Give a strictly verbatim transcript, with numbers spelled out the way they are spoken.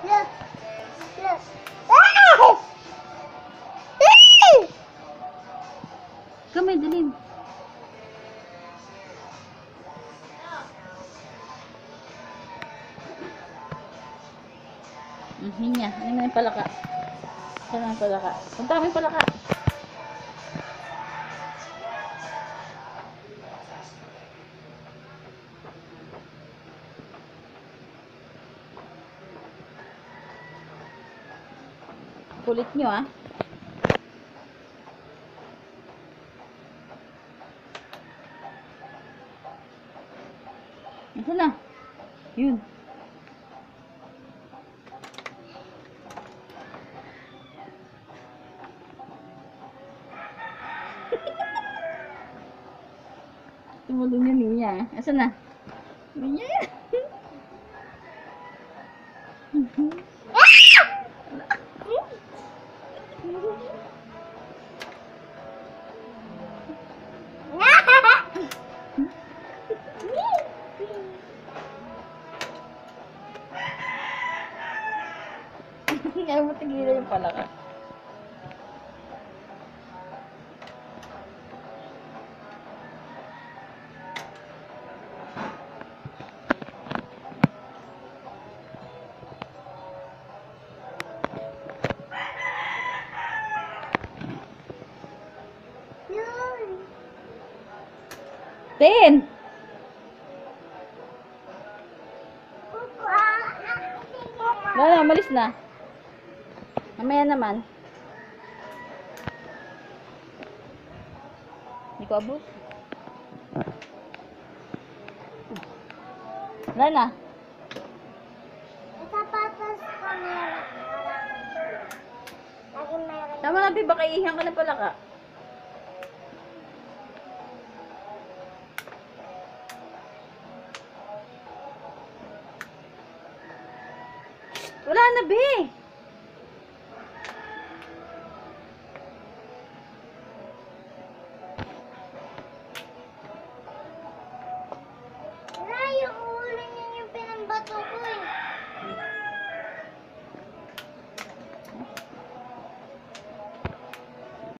Look. Look. Ah! Kamay, dilim. Hmm, hinya. Ano na yung palaka? Ano na yung palaka? Punta kami yung palaka. Kulit nyo, ah. Ito na. Yun. Tumulong yun niya. Asa na? Niya. Ayaw mo tigilan yung palaka. Ten! Wala, malis na. Mamaya naman. Hindi ko abot. Wala na. Sapatos ko meron. Lagi meron. Tama na, baka ihang ka na pala ka. Wala na, be.